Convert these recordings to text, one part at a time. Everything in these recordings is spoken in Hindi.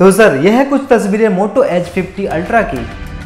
तो सर यह है कुछ तस्वीरें मोटो एज 50 अल्ट्रा की।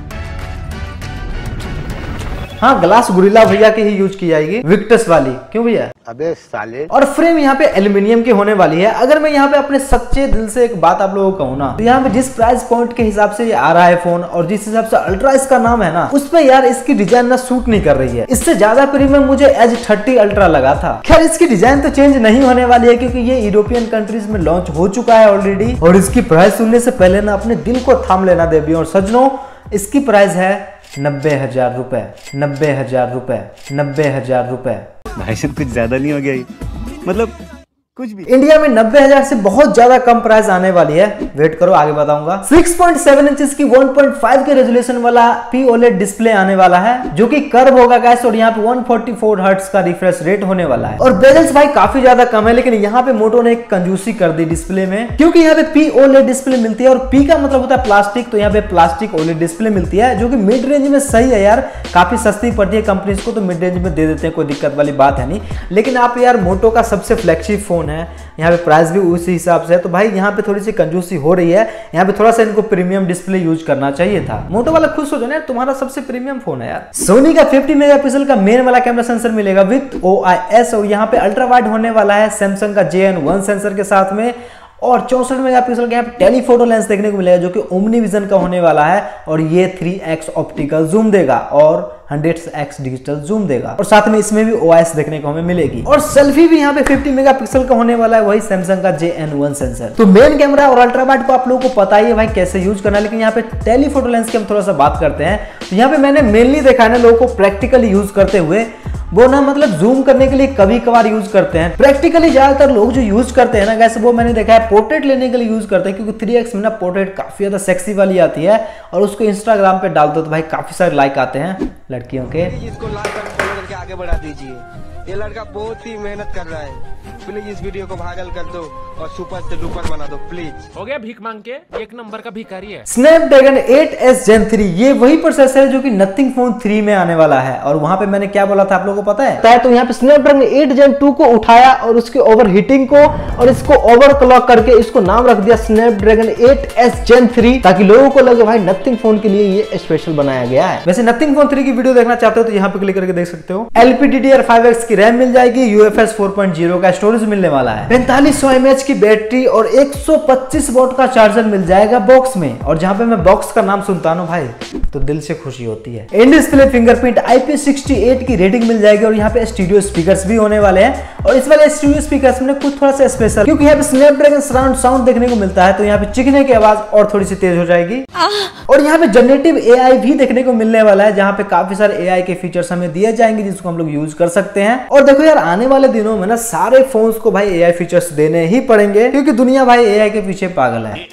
हाँ, ग्लास गुरिल्ला भैया की ही यूज की जाएगी, विक्टस वाली। क्यों भैया? अबे साले। और फ्रेम यहाँ पे एल्यूमिनियम की होने वाली है। अगर मैं यहाँ पे अपने सच्चे दिल से एक बात आप लोगों को कहूँ ना, तो यहाँ पे जिस प्राइस पॉइंट के हिसाब से ये आ रहा है फोन और जिस हिसाब से अल्ट्रा इसका नाम है ना, उस पे यार इसकी डिजाइन ना सूट नहीं कर रही है। इससे ज्यादा प्रीमियम मुझे एज 30 अल्ट्रा लगा था। खैर इसकी डिजाइन तो चेंज नहीं होने वाली है क्योंकि ये यूरोपियन कंट्रीज में लॉन्च हो चुका है ऑलरेडी। और इसकी प्राइस सुनने से पहले ना अपने दिल को थाम लेना देवी। और सज्जनों, इसकी प्राइस है 90,000 रुपए। 90,000 रुपए। 90,000 रुपए। भाई साहब कुछ ज्यादा नहीं हो गया? मतलब कुछ भी। इंडिया में 90,000 से बहुत ज्यादा कम प्राइस आने वाली है। वेट करो, आगे बताऊंगा। 6.7 इंचेस की 1.5 के रेजोल्यूशन वाला POLED डिस्प्ले आने वाला है जो कि कर्व होगा गाइस। और यहाँ पे 144 हर्ट्ज का रिफ्रेश रेट होने वाला है। और बेजल्स भाई काफी ज्यादा कम है, लेकिन यहाँ पे मोटो ने एक कंजूसी कर दी डिस्प्ले में, क्योंकि यहाँ पे POLED डिस्प्ले मिलती है। और P का मतलब होता है प्लास्टिक, तो यहाँ पे प्लास्टिक OLED डिस्प्ले मिलती है जो कि मिड रेंज में सही है यार। काफी सस्ती पड़ती है कंपनीज को, तो मिड रेंज में दे देते हैं, कोई दिक्कत वाली बात है नहीं। लेकिन आप यार मोटो का सबसे फ्लैगशिप फोन है, यहाँ पे प्राइस भी उसी हिसाब से है, तो भाई यहाँ पे थोड़ी सी कंजूसी हो रही है। यहाँ पे थोड़ा सा इनको प्रीमियम डिस्प्ले यूज करना चाहिए था। मोटो वाला खुश हो जाए ना, तुम्हारा सबसे प्रीमियम फोन है यार। सोनी का 50 मेगापिक्सल का मेन वाला कैमरा सेंसर मिलेगा विद OIS। और यहाँ पे अल्ट्रा वाइड होने वाला है सैमसंग का JN1 सेंसर के साथ में। और 64 मेगापिक्सल का यहाँ पे टेलीफोटो लेंस देखने को मिलेगा जो कि ओमनी विजन का होने वाला है। और ये 3x ऑप्टिकल जूम देगा और 100x डिजिटल जूम देगा। और साथ में इसमें भी OIS देखने को हमें मिलेगी। और सेल्फी भी यहाँ पे 50 मेगापिक्सल का होने वाला है, वही सैमसंग का JN1 सेंसर। तो मेन कैमरा और अल्ट्रा वाइड को आप लोगों को पता ही है भाई कैसे यूज करना है, लेकिन यहाँ पे टेलीफोटो लेंस की हम थोड़ा सा बात करते हैं। तो यहाँ पे मैंने मेनली देखा है ना लोगों को प्रैक्टिकली यूज करते हुए, वो ना मतलब जूम करने के लिए कभी कभार यूज करते हैं। प्रैक्टिकली ज्यादातर लोग जो यूज करते हैं ना गैस, वो मैंने देखा है पोर्ट्रेट लेने के लिए यूज करते हैं, क्योंकि 3x में ना पोर्ट्रेट काफी ज्यादा सेक्सी वाली आती है। और उसको इंस्टाग्राम पे डाल दो तो भाई काफी सारे लाइक आते हैं लड़कियों के। इसको लाइक और फॉलो करके आगे बढ़ा दीजिए। ये लड़का बहुत ही मेहनत कर रहा है। प्लीज इस वीडियो को वायरल कर दो और सुपर से डुपर बना दो प्लीज। हो गया भीख मांग के, एक नंबर का भिखारी है। स्नैपड्रैगन 8S Gen 3 ये वही प्रोसेसर है जो कि नथिंग फोन 3 में आने वाला है। और वहां पे मैंने क्या बोला था आप लोगों को पता है? तो यहाँ पे स्नैपड्रैगन 8 Gen 2 को उठाया और उसके ओवर हीटिंग को और इसको ओवरक्लॉक करके इसको नाम रख दिया स्नैपड्रैगन 8S Gen 3, ताकि लोगों को लगे भाई नथिंग फोन के लिए ये स्पेशल बनाया गया है। वैसे नथिंग फोन 3 की वीडियो देखना चाहते हो तो यहाँ पे क्लिक करके देख सकते हो। LPDDR5X की रैम मिल जाएगी, UFS 4.0 का स्टोरेज मिलने वाला है, 4500 mAh की बैटरी और 125 वॉट का चार्जर मिल जाएगा बॉक्स में। और जहां पे मैं बॉक्स का नाम सुनता हूं भाई तो दिल से खुशी होती है। इन डिस्प्ले फिंगरप्रिंट IP68 की रेटिंग मिल जाएगी। और यहाँ पे स्टूडियो स्पीकर्स भी होने वाले हैं। और इस वाले स्टूडियो स्पीकर्स में कुछ थोड़ा सा स्पेशल, क्योंकि यहाँ पे स्नैपड्रैगन सराउंड साउंड देखने को मिलता है, तो यहाँ पे चिकने की आवाज और थोड़ी सी तेज हो जाएगी। और यहाँ पे जनरेटिव AI भी देखने को मिलने वाला है, जहाँ पे काफी सारे AI के फीचर्स हमें दिए जाएंगे जिसको हम लोग यूज कर सकते हैं। और देखो यार आने वाले दिनों में ना सारे फोन्स को भाई AI फीचर्स देने ही पड़ेंगे, क्योंकि दुनिया भाई AI के पीछे पागल है।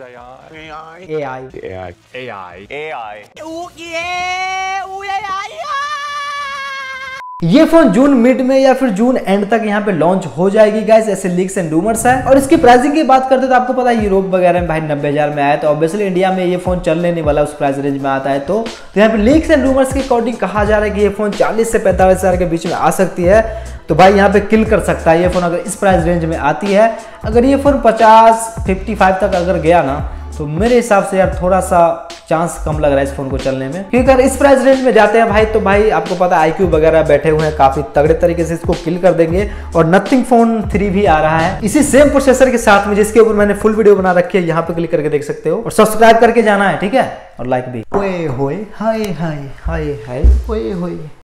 ये फोन जून मिड में या फिर जून एंड तक यहाँ पे लॉन्च हो जाएगी गाइस, ऐसे लीक्स एंड रूमर्स है। और इसकी प्राइसिंग की बात करते तो आपको पता है यूरोप वगैरह में भाई 90,000 में आया, तो ऑब्वियसली इंडिया में ये फोन चलने नहीं वाला उस प्राइस रेंज में आता है। तो यहाँ पे लीक्स एंड रूमर्स के अकॉर्डिंग कहा जा रहा है कि ये फोन 40 से 45,000 के बीच में आ सकती है। तो भाई यहाँ पे किल कर सकता है ये फोन अगर इस प्राइस रेंज में आती है। अगर ये फोन 55 तक अगर गया ना, तो मेरे हिसाब से यार थोड़ा सा चांस कम लग रहा है इस फोन को चलने में, क्योंकि अगर इस प्राइस रेंज में जाते हैं भाई तो भाई आपको पता है IQ वगैरह बैठे हुए हैं, काफी तगड़े तरीके से इसको किल कर देंगे। और नथिंग फोन 3 भी आ रहा है इसी सेम प्रोसेसर के साथ में, जिसके ऊपर मैंने फुल वीडियो बना रखी है, यहाँ पे क्लिक करके देख सकते हो। और सब्सक्राइब करके जाना है, ठीक है, और लाइक भी। ओए होए हाय हाय हाय हाय ओए होए।